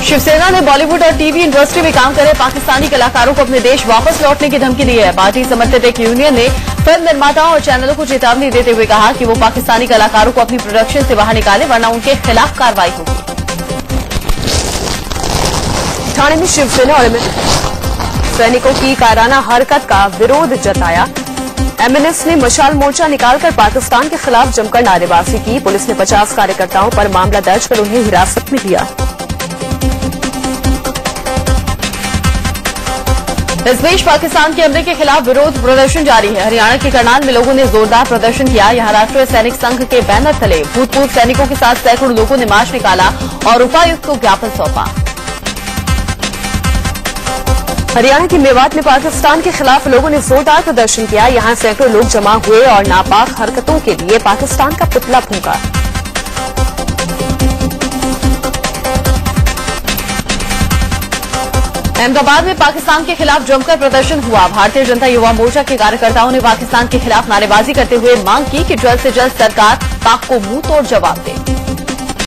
शिवसेना ने बॉलीवुड और TV industry में काम कर रहे पाकिस्तानी कलाकारों को अपने देश वापस लौटने की धमकी दी है। पार्टी समर्थित एक यूनियन ने फिल्म निर्माताओं और चैनलों को चेतावनी देते हुए कहा कि वो पाकिस्तानी कलाकारों को अपनी प्रोडक्शन से बाहर निकाले, वरना उनके खिलाफ कार्रवाई होगी। ठाणे में शिवसेना और सैनिकों की कायराना हरकत का विरोध जताया। एमएनएस ने मशाल मोर्चा निकालकर पाकिस्तान के खिलाफ जमकर नारेबाजी की। पुलिस ने 50 कार्यकर्ताओं पर मामला दर्ज कर उन्हें हिरासत में लिया। इस बीच पाकिस्तान के हमले के खिलाफ विरोध प्रदर्शन जारी है। हरियाणा के करनाल में लोगों ने जोरदार प्रदर्शन किया। यहां राष्ट्रीय सैनिक संघ के बैनर तले भूतपूर्व सैनिकों के साथ सैकड़ों लोगों ने मार्च निकाला और उपायुक्त को ज्ञापन सौंपा। हरियाणा के मेवात में पाकिस्तान के खिलाफ लोगों ने जोरदार प्रदर्शन किया। यहां सैकड़ों लोग जमा हुए और नापाक हरकतों के लिए पाकिस्तान का पुतला फूंका। अहमदाबाद में पाकिस्तान के खिलाफ जमकर प्रदर्शन हुआ। भारतीय जनता युवा मोर्चा के कार्यकर्ताओं ने पाकिस्तान के खिलाफ नारेबाजी करते हुए मांग की कि जल्द से जल्द सरकार पाक को मुंह तोड़ जवाब दे।